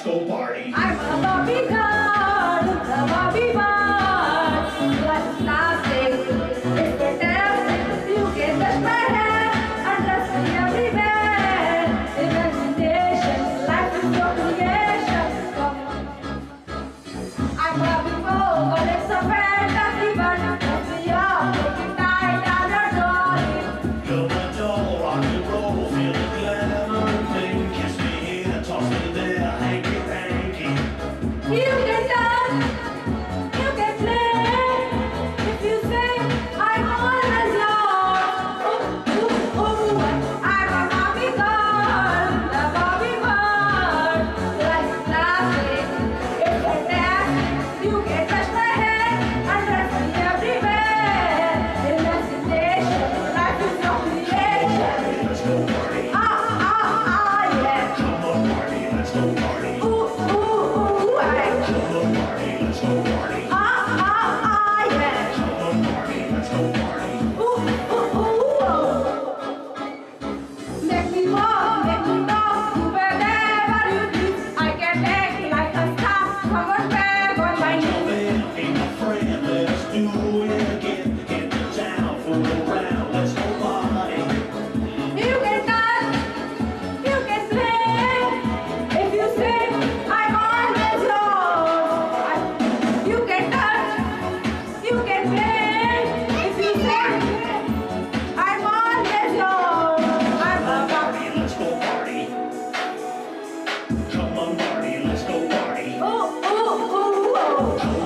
go party. I'm a Barbie girl, a Barbie bird. Life is plastic, it's fantastic. You can touch my hair and dress me everywhere. Imagination, life is your creation. I'm Barbie girl, but it's a fantasy, but dress me up, make it tight and adorable. You're my doll, rock and roll, feel the glamour, baby. Kiss me here, toss me there, hanky panky. You can dance, you can play. If you say I'm always yours, ooh, ooh, ooh. I'm a Barbie girl, a Barbie bird. Life is plastic, it's fantastic. You can touch my head and dress me everywhere. Imagination, life is your creation. Let's go party. Yeah. Come on, party, let's go party. Ooh, ooh, ooh, I. Come on, party, let's go party. Yeah. Come on, party, let's go party. Ooh, ooh, ooh, ooh. Make me walk, you wherever you please. I can make like a star. Come on, back on my Jump knees. in, ain't my friend, let's do it again. Get the town, fool around, let's go party. You can dance, you can play. If you say I'm always yours, you can dance, you can play. If you say I'm always yours, I'm a Party, let's go party. Come on, party, let's go party. ooh, ooh, ooh, ooh. Come